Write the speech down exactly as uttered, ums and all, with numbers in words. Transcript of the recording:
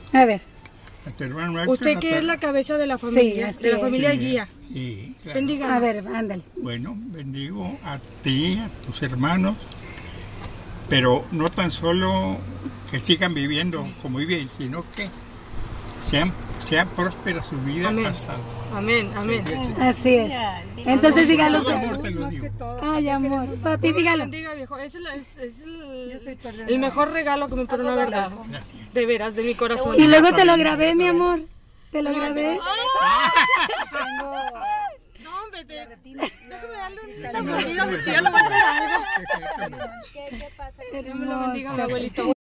A ver. A tu hermano Héctor, Usted no que te- es la cabeza de la familia, así de la es. familia Sí, guía. sí, claro. Bendiga. A ver, ándale. Bueno, bendigo a ti, a tus hermanos, pero no tan solo que sigan viviendo como viven, sino que sean, sean prósperas su vida Amén. pasada. Amén, amén. Así es. Entonces dígalo. Con amor te lo digo. Ay, amor. Papi, Dios dígalo. bendiga, viejo. Es, el, es, es el, el mejor regalo que me pudieron haber dado. Gracias. De veras, de mi corazón. Y luego te lo grabé, mi amor. Te lo grabé. No, hombre, te, déjame darle una mordida a mi tía, lo voy a hacer algo. ¿Qué, qué pasa? Dios me lo bendiga, mi abuelito.